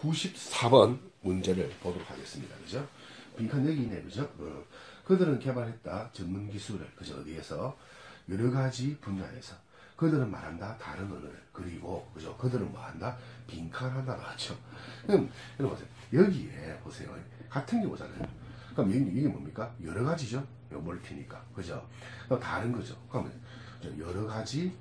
94번 문제를 보도록 하겠습니다. 그죠? 빈칸 여기 있네. 그죠? 그들은 개발했다. 전문 기술을. 그죠? 어디에서? 여러 가지 분야에서. 그들은 말한다. 다른 언어를. 그리고, 그죠? 그들은 뭐 한다? 빈칸한다. 나왔죠? 그럼, 여러분 보세요. 여기에 보세요. 같은 게 오잖아요. 그럼 이게 뭡니까? 여러 가지죠? 멀티니까. 그죠? 그럼 다른 거죠. 그러면, 여러 가지,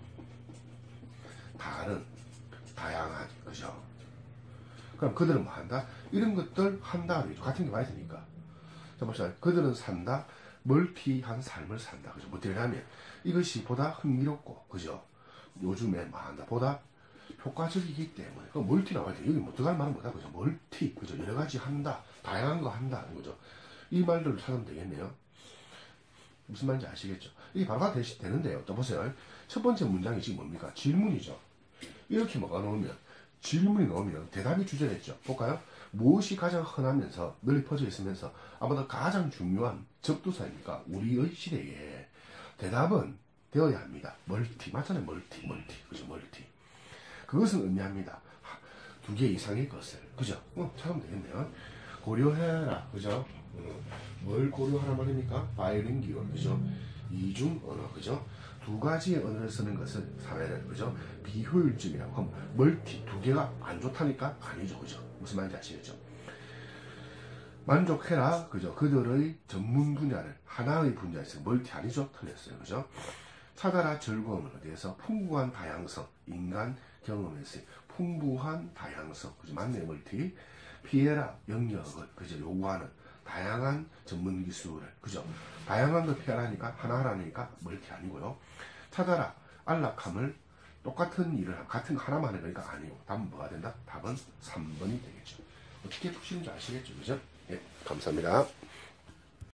다른, 다양한. 그죠? 그럼 그들은 뭐 한다? 이런 것들 한다. 같은 게 봐야 되니까. 자, 봅시다. 그들은 산다. 멀티한 삶을 산다. 그죠? 뭐 되냐면, 이것이 보다 흥미롭고, 그죠? 요즘에 뭐 한다. 보다 효과적이기 때문에. 그럼 멀티 나와야 돼. 여기 뭐 들어갈 말은 뭐다. 그죠? 멀티. 그죠? 여러 가지 한다. 다양한 거 한다. 그죠? 이 말들을 찾으면 되겠네요. 무슨 말인지 아시겠죠? 이게 바로 다 되는데요. 또 보세요. 첫 번째 문장이 지금 뭡니까? 질문이죠. 이렇게 뭐가 나오면, 질문이 나오면 대답이 주제겠죠. 볼까요? 무엇이 가장 흔하면서 널리 퍼져 있으면서 아마도 가장 중요한 적두사입니까? 우리의 시대에 대답은 되어야 합니다. 멀티. 맞잖아요. 멀티. 그죠? 멀티. 그것은 의미합니다. 두 개 이상의 것을. 그죠? 찾으면 되겠네요. 고려해라. 그죠? 뭘 고려하란 말입니까? 바이링기얼. 그죠? 이중 언어. 그죠? 두 가지의 언어를 쓰는 것을 사회를. 그죠? 비효율적이라고. 그럼 멀티 두 개가 안 좋다니까? 아니죠. 그죠? 무슨 말인지 아시겠죠? 만족해라. 그죠? 그들의 전문 분야를 하나의 분야에서 멀티 아니죠? 틀렸어요. 그죠? 찾아라 즐거움을 어디에서? 풍부한 다양성. 인간 경험에서 풍부한 다양성. 그죠? 맞네요. 멀티. 피해라. 영역을. 그죠? 요구하는 다양한 전문 기술을. 그죠? 다양한 걸 피하라니까 하나하라니까 멀티 아니고요. 찾아라. 안락함을 똑같은 일을 같은 거 하나만 하는 거니까 아니고. 답은 뭐가 된다? 답은 3번이 되겠죠. 어떻게 푸시는지 아시겠죠? 그죠? 예, 감사합니다.